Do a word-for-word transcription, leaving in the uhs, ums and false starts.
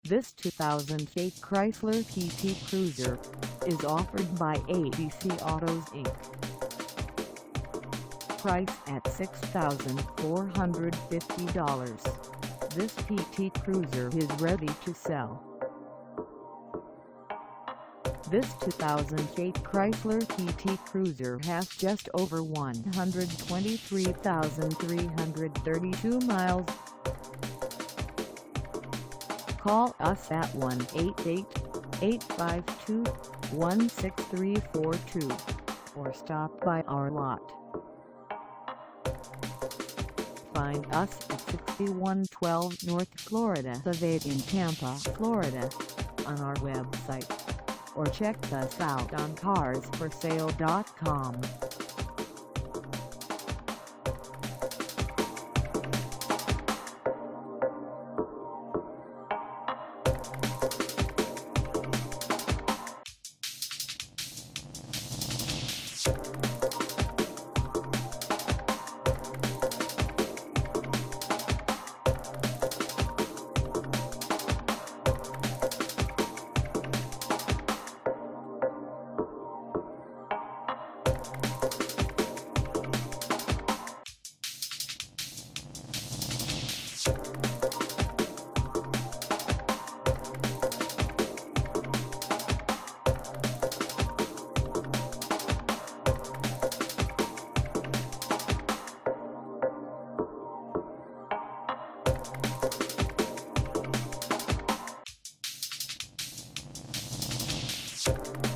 This two thousand eight Chrysler P T Cruiser is offered by A B C Autos Incorporated. Price at six thousand four hundred fifty dollars. This P T Cruiser is ready to sell. This two thousand eight Chrysler P T Cruiser has just over one hundred twenty-three thousand three hundred thirty-two miles. Call us at one eight eight, eight five two, one six three four two or stop by our lot. Find us at sixty-one twelve North Florida Ave in Tampa, Florida, on our website, or check us out on cars for sale dot com. You